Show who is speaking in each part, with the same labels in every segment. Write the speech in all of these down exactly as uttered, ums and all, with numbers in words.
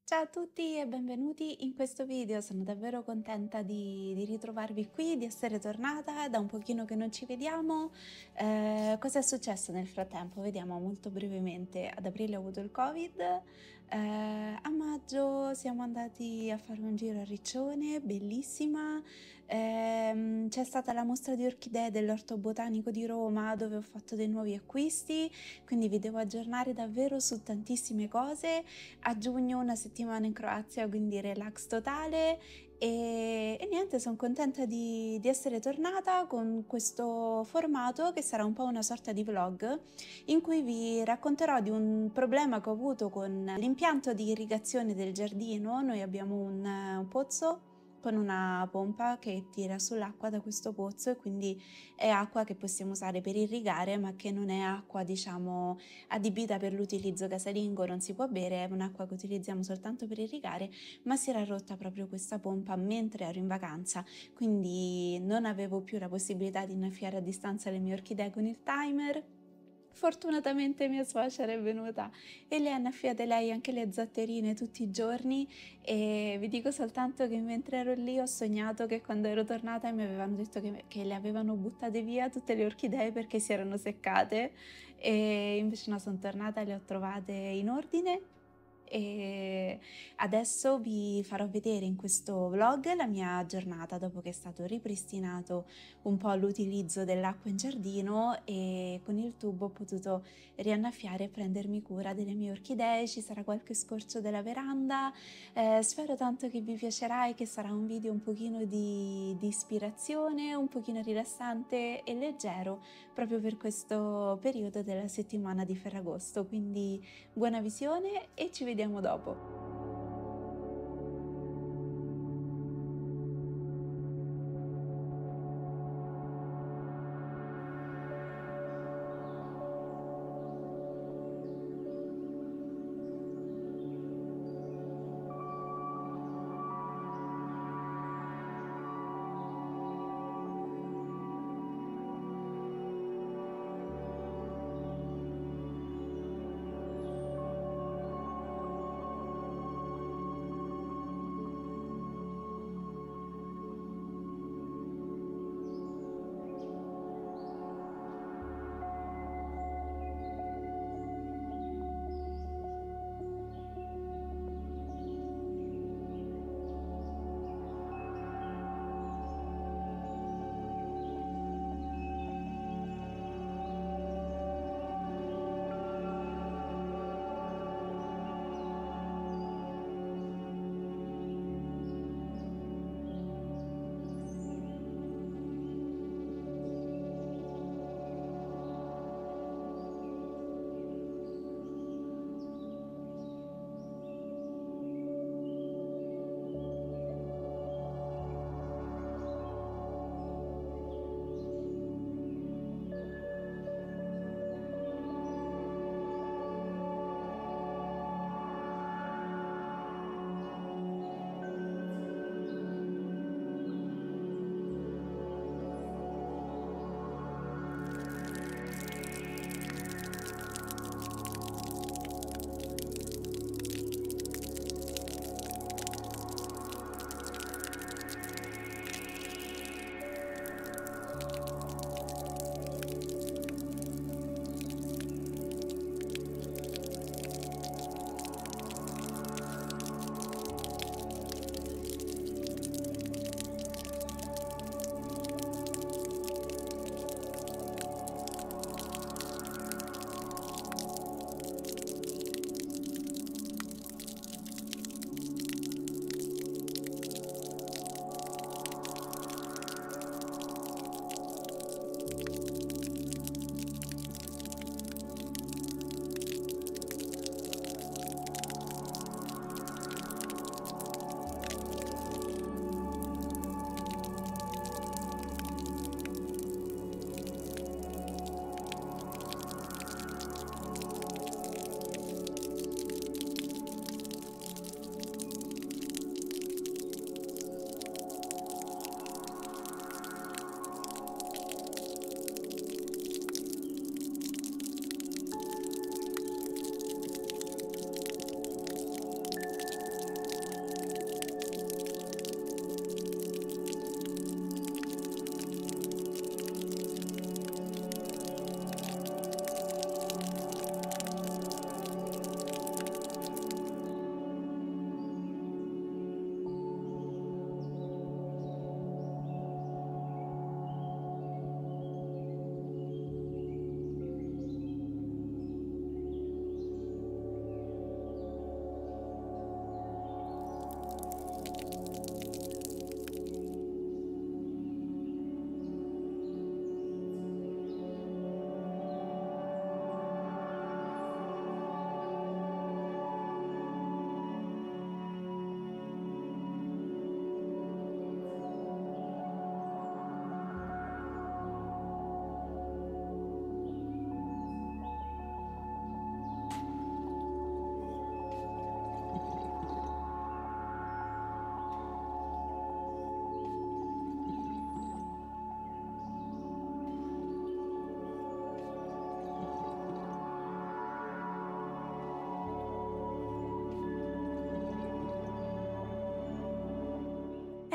Speaker 1: Ciao a tutti e benvenuti in questo video. Sono davvero contenta di, di ritrovarvi qui, di essere tornata da un pochino che non ci vediamo. Eh, cosa è successo nel frattempo? Vediamo molto brevemente. Ad aprile ho avuto il Covid, eh, a maggio siamo andati a fare un giro a Riccione, bellissima. Ehm, c'è stata la mostra di orchidee dell'Orto Botanico di Roma dove ho fatto dei nuovi acquisti, quindi vi devo aggiornare davvero su tantissime cose. A giugno una settimana in Croazia, quindi relax totale e, e niente, sono contenta di, di essere tornata con questo formato che sarà un po' una sorta di vlog in cui vi racconterò di un problema che ho avuto con l'impianto di irrigazione del giardino. Noi abbiamo un, un pozzo con una pompa che tira sull'acqua da questo pozzo e quindi è acqua che possiamo usare per irrigare, ma che non è acqua, diciamo, adibita per l'utilizzo casalingo, non si può bere, è un'acqua che utilizziamo soltanto per irrigare, ma si era rotta proprio questa pompa mentre ero in vacanza, quindi non avevo più la possibilità di innaffiare a distanza le mie orchidee con il timer. Fortunatamente mia suocera è venuta e le ha annaffiate lei anche le zatterine tutti i giorni e vi dico soltanto che mentre ero lì ho sognato che quando ero tornata mi avevano detto che, che le avevano buttate via tutte le orchidee perché si erano seccate e invece no, sono tornata e le ho trovate in ordine. E adesso vi farò vedere in questo vlog la mia giornata dopo che è stato ripristinato un po' l'utilizzo dell'acqua in giardino e con il tubo ho potuto riannaffiare e prendermi cura delle mie orchidee. Ci sarà qualche scorcio della veranda, eh, spero tanto che vi piacerà e che sarà un video un pochino di, di ispirazione, un pochino rilassante e leggero proprio per questo periodo della settimana di Ferragosto, quindi buona visione e ci vediamo dopo.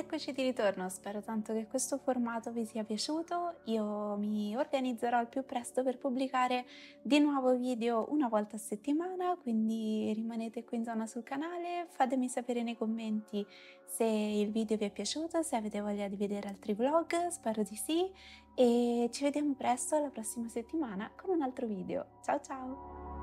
Speaker 1: Eccoci di ritorno, spero tanto che questo formato vi sia piaciuto. Io mi organizzerò al più presto per pubblicare di nuovo video una volta a settimana, quindi rimanete qui in zona sul canale, fatemi sapere nei commenti se il video vi è piaciuto, se avete voglia di vedere altri vlog, spero di sì, e ci vediamo presto la prossima settimana con un altro video. Ciao ciao!